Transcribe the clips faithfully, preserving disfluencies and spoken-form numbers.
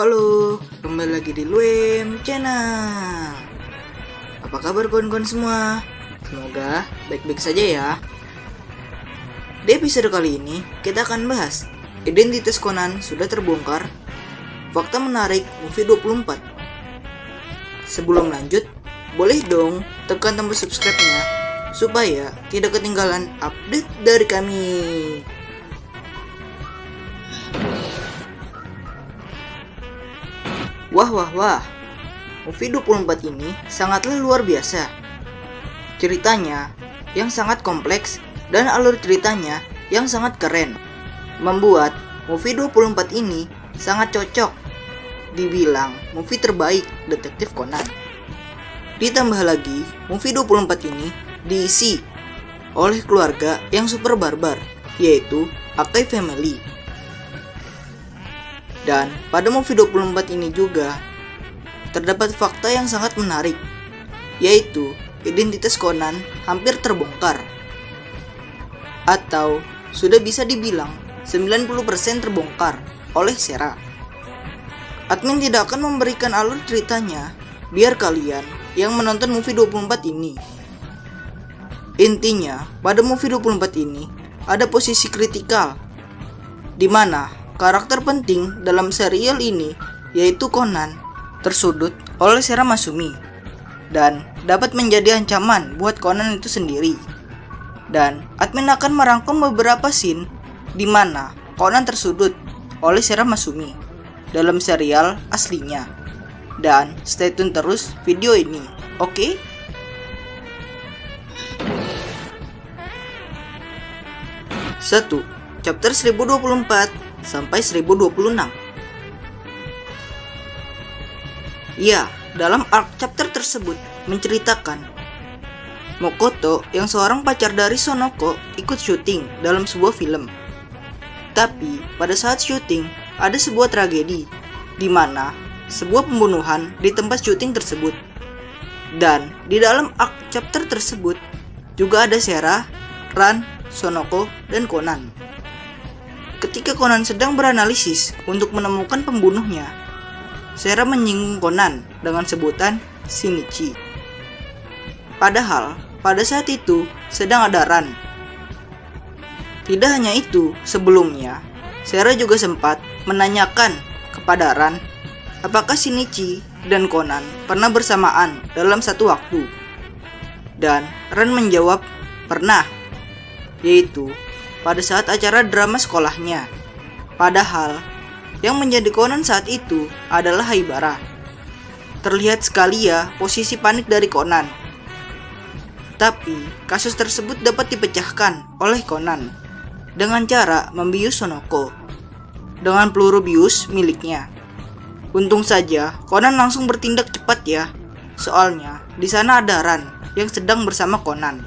Halo, kembali lagi di Luem Channel. Apa kabar kawan-kawan semua? Semoga baik-baik saja ya. Di episode kali ini, kita akan bahas identitas Conan sudah terbongkar, fakta menarik movie dua puluh empat. Sebelum lanjut, boleh dong tekan tombol subscribe-nya supaya tidak ketinggalan update dari kami. Wah wah wah, movie dua puluh empat ini sangatlah luar biasa. Ceritanya yang sangat kompleks dan alur ceritanya yang sangat keren, membuat movie dua puluh empat ini sangat cocok dibilang movie terbaik detektif Conan. Ditambah lagi, movie dua puluh empat ini diisi oleh keluarga yang super barbar, yaitu Akai Family. Dan pada movie dua puluh empat ini juga terdapat fakta yang sangat menarik, yaitu identitas Conan hampir terbongkar, atau sudah bisa dibilang sembilan puluh persen terbongkar oleh Sera. Admin tidak akan memberikan alur ceritanya, biar kalian yang menonton movie dua puluh empat ini. Intinya, pada movie dua puluh empat ini ada posisi kritikal, di mana karakter penting dalam serial ini, yaitu Conan, tersudut oleh Sera Masumi dan dapat menjadi ancaman buat Conan itu sendiri. Dan admin akan merangkum beberapa scene di mana Conan tersudut oleh Sera Masumi dalam serial aslinya. Dan stay tune terus video ini, oke? Okay? satu. Chapter seribu dua puluh empat sampai seribu dua puluh enam. Ya, dalam arc chapter tersebut menceritakan Mokoto yang seorang pacar dari Sonoko ikut syuting dalam sebuah film. Tapi pada saat syuting ada sebuah tragedi, di mana sebuah pembunuhan di tempat syuting tersebut. Dan di dalam arc chapter tersebut juga ada Sera, Ran, Sonoko, dan Conan. Ketika Conan sedang beranalisis untuk menemukan pembunuhnya, Sera menyinggung Conan dengan sebutan Shinichi. Padahal pada saat itu sedang ada Ran. Tidak hanya itu, sebelumnya Sera juga sempat menanyakan kepada Ran apakah Shinichi dan Conan pernah bersamaan dalam satu waktu. Dan Ran menjawab pernah, yaitu pada saat acara drama sekolahnya. Padahal yang menjadi Conan saat itu adalah Haibara. Terlihat sekali ya posisi panik dari Conan. Tapi kasus tersebut dapat dipecahkan oleh Conan dengan cara membius Sonoko dengan peluru bius miliknya. Untung saja Conan langsung bertindak cepat ya, soalnya di sana ada Ran yang sedang bersama Conan.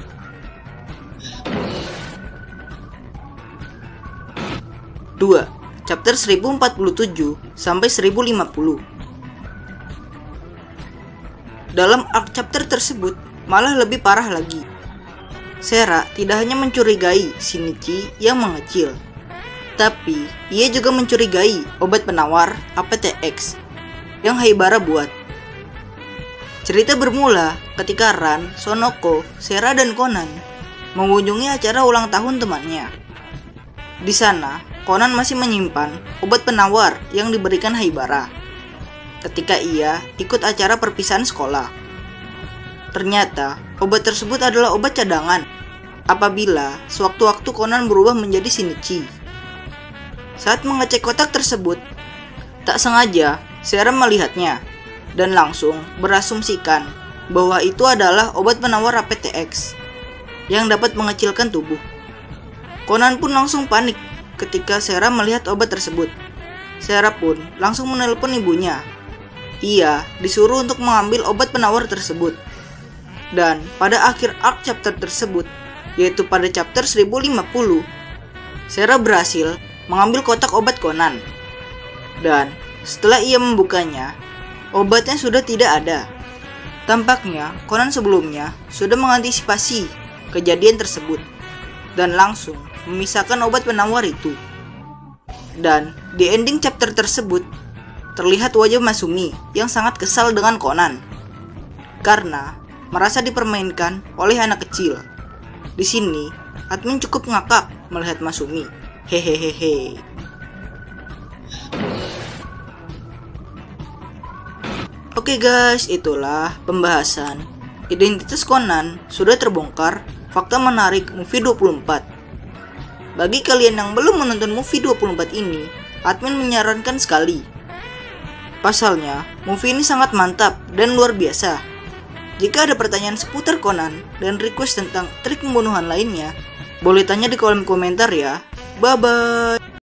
dua. Chapter seribu empat puluh tujuh sampai seribu lima puluh. Dalam arc chapter tersebut malah lebih parah lagi. Sera tidak hanya mencurigai Shinichi yang mengecil, tapi ia juga mencurigai obat penawar A P T X yang Haibara buat. Cerita bermula ketika Ran, Sonoko, Sera, dan Conan mengunjungi acara ulang tahun temannya. Di sana Conan masih menyimpan obat penawar yang diberikan Haibara ketika ia ikut acara perpisahan sekolah. Ternyata obat tersebut adalah obat cadangan apabila sewaktu-waktu Conan berubah menjadi Shinichi. Saat mengecek kotak tersebut, tak sengaja Sera melihatnya dan langsung berasumsikan bahwa itu adalah obat penawar A P T X yang dapat mengecilkan tubuh. Conan pun langsung panik ketika Sera melihat obat tersebut. Sera pun langsung menelpon ibunya. Ia disuruh untuk mengambil obat penawar tersebut. Dan pada akhir arc chapter tersebut, yaitu pada chapter seribu lima puluh, Sera berhasil mengambil kotak obat Conan. Dan setelah ia membukanya, obatnya sudah tidak ada. Tampaknya Conan sebelumnya sudah mengantisipasi kejadian tersebut dan langsung memisahkan obat penawar itu. Dan di ending chapter tersebut, terlihat wajah Masumi yang sangat kesal dengan Conan karena merasa dipermainkan oleh anak kecil. Di sini, admin cukup ngakak melihat Masumi. Hehehehe. Oke guys, itulah pembahasan identitas Conan sudah terbongkar, fakta menarik movie dua puluh empat. Bagi kalian yang belum menonton movie dua puluh empat ini, admin menyarankan sekali. Pasalnya, movie ini sangat mantap dan luar biasa. Jika ada pertanyaan seputar Conan dan request tentang trik pembunuhan lainnya, boleh tanya di kolom komentar ya. Bye bye.